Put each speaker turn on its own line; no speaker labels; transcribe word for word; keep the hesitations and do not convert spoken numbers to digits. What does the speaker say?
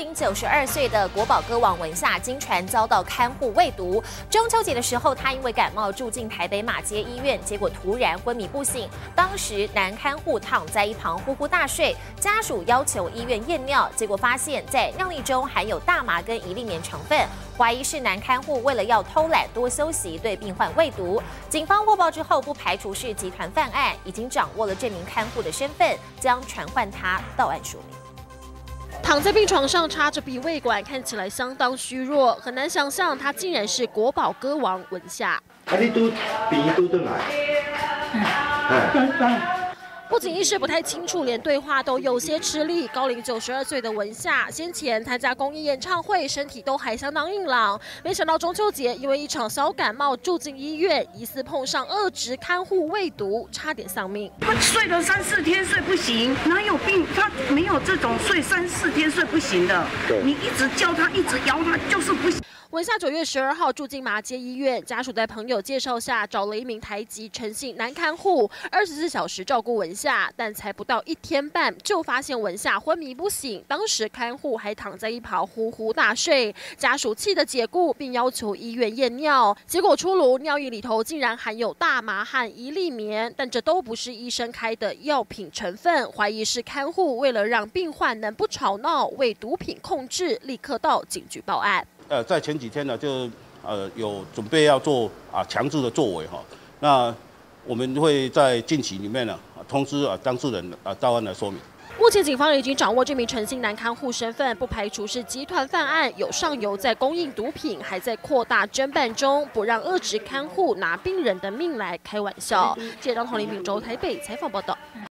龄九十二岁的国宝歌王文夏，经传遭到看护喂毒。中秋节的时候，他因为感冒住进台北马街医院，结果突然昏迷不醒。当时男看护躺在一旁呼呼大睡，家属要求医院验尿，结果发现在尿液中含有大麻跟一粒棉成分，怀疑是男看护为了要偷懒多休息，对病患喂毒。警方获报之后，不排除是集团犯案，已经掌握了这名看护的身份，将传唤他到案说明。
躺在病床上插着鼻胃管，看起来相当虚弱，很难想象他竟然是国宝歌王文夏。
啊，你拄病拄倒来？哎。
不仅意识不太清楚，连对话都有些吃力。高龄九十二岁的文夏，先前参加公益演唱会，身体都还相当硬朗。没想到中秋节因为一场小感冒住进医院，疑似碰上恶职看护喂毒，差点丧命。
他睡了三四天睡不醒，哪有病？他没有这种睡三四天睡不醒的。你一直叫他，一直摇他，就是不行。
文夏九月十二号住进麻街医院，家属在朋友介绍下找了一名台籍陈姓男看护，二十四小时照顾文夏，但才不到一天半就发现文夏昏迷不醒，当时看护还躺在一旁呼呼大睡，家属气得解雇，并要求医院验尿，结果出炉，尿液里头竟然含有大麻和一粒棉，但这都不是医生开的药品成分，怀疑是看护为了让病患能不吵闹，为毒品控制，立刻到警局报案。
呃，在前几天呢，就呃有准备要做啊强制的作为哈，那我们会在近期里面呢通知啊当事人啊到案来说明。
目前警方已经掌握这名陈姓男看护身份，不排除是集团犯案，有上游在供应毒品，还在扩大侦办中，不让恶职看护拿病人的命来开玩笑。记者张同林、秉州台北采访报道。